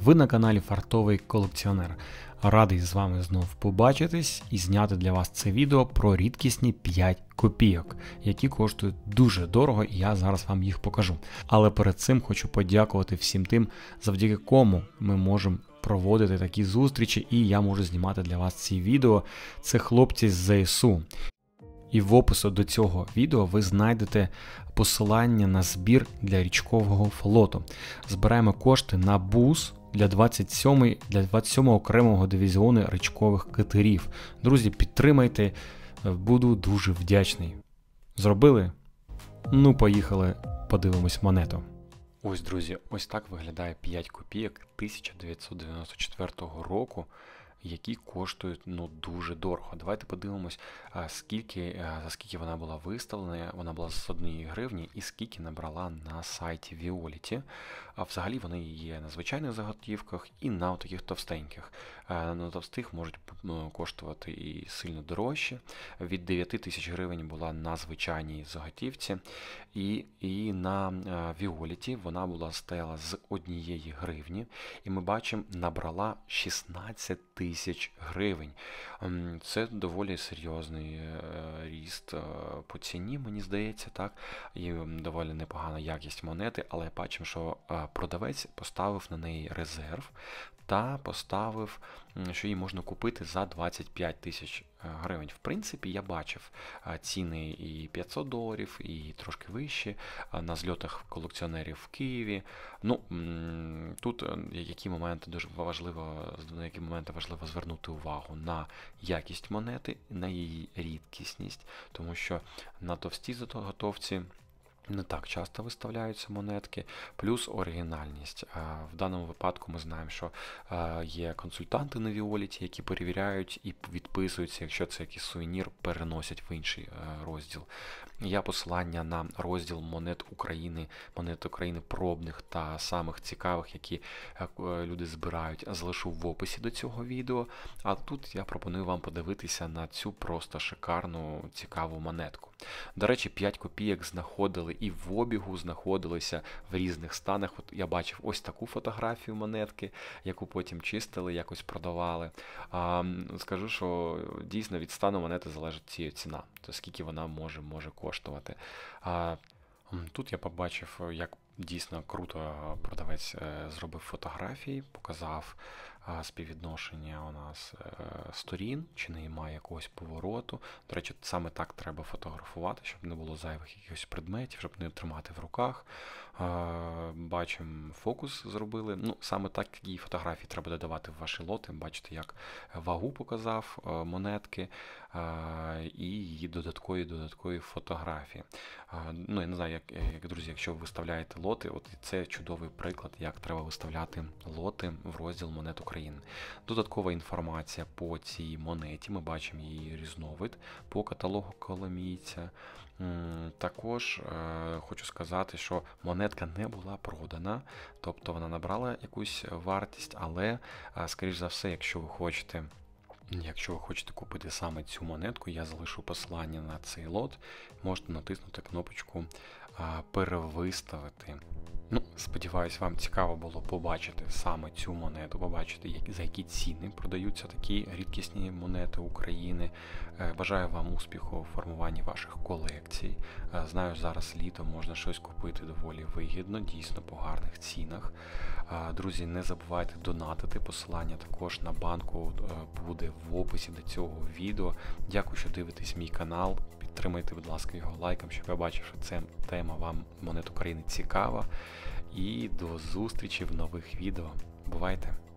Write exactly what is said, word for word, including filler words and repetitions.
Ви на каналі Фартовий колекціонер. Радий з вами знов побачитись і зняти для вас це відео про рідкісні п'ять копійок, які коштують дуже дорого, і я зараз вам їх покажу. Але перед цим хочу подякувати всім тим, завдяки кому ми можемо проводити такі зустрічі, і я можу знімати для вас ці відео. Це хлопці з зе ес у. І в опису до цього відео ви знайдете посилання на збір для річкового флоту. Збираємо кошти на бус для двадцять сьомої, для двадцять сьомого окремого дивізіону річкових катерів. Друзі, підтримайте, буду дуже вдячний. Зробили? Ну, поїхали, подивимось монету. Ось, друзі, ось так виглядає п'ять копійок тисяча дев'ятсот дев'яносто четвертого року, які коштують ну дуже дорого. Давайте подивимось, скільки, за скільки вона була виставлена. Вона була з однієї гривні і скільки набрала на сайті Віоліті. А взагалі вони є на звичайних заготівках і на таких товстеньких. На товстих можуть коштувати і сильно дорожче. Від дев'яти тисяч гривень була на звичайній заготівці. І, і на Віоліті вона була стела з однієї гривні. І ми бачимо, набрала шістнадцять тисяч гривень. Це доволі серйозний ріст по ціні, мені здається, так. І доволі непогана якість монети, але бачимо, що продавець поставив на неї резерв та поставив, що її можна купити за двадцять п'ять тисяч гривень. В принципі, я бачив ціни і п'ятсот доларів, і трошки вищі на зльотах колекціонерів в Києві. Ну, тут які моменти дуже важливо, на які моменти важливо звернути увагу на якість монети, на її рідкісність, тому що на товстій заготовці не так часто виставляються монетки, плюс оригінальність. В даному випадку ми знаємо, що є консультанти на Віоліті, які перевіряють і відписуються, якщо це якийсь сувенір, переносять в інший розділ. Я посилання на розділ монет України, монет України пробних та самих цікавих, які люди збирають, залишу в описі до цього відео. А тут я пропоную вам подивитися на цю просто шикарну, цікаву монетку. До речі, п'ять копійок знаходили і в обігу, знаходилися в різних станах. От я бачив ось таку фотографію монетки, яку потім чистили, якось продавали. А, скажу, що дійсно від стану монети залежить її ціна, то скільки вона може, може коштувати. А, тут я побачив, як дійсно круто продавець зробив фотографії, показав співвідношення у нас сторін, чи немає якогось повороту. До речі, саме так треба фотографувати, щоб не було зайвих якихось предметів, щоб не тримати в руках. Бачимо, фокус зробили. Ну, саме такі фотографії треба додавати в ваші лоти. Бачите, як вагу показав монетки і її додаткові додаткові фотографії. Ну, я не знаю, як, як друзі, якщо ви виставляєте лоти, от це чудовий приклад, як треба виставляти лоти в розділ монет України. Додаткова інформація по цій монеті, ми бачимо її різновид по каталогу коломійця. Також е, хочу сказати, що монетка не була продана, тобто вона набрала якусь вартість, але, е, скоріш за все, якщо ви хочете Якщо ви хочете купити саме цю монетку, я залишу посилання на цей лот, можете натиснути кнопочку а, «Перевиставити». Ну, сподіваюсь, вам цікаво було побачити саме цю монету, побачити, як, за які ціни продаються такі рідкісні монети України. Е, бажаю вам успіху у формуванні ваших колекцій. Е, знаю, зараз літо, можна щось купити доволі вигідно, дійсно по гарних цінах. Е, друзі, не забувайте донатити, посилання також на банку е, буде в описі до цього відео. Дякую, що дивитесь мій канал. Підтримайте, будь ласка, його лайком, щоб я бачив, що ця тема вам монет України цікава. І до зустрічі в нових відео. Бувайте!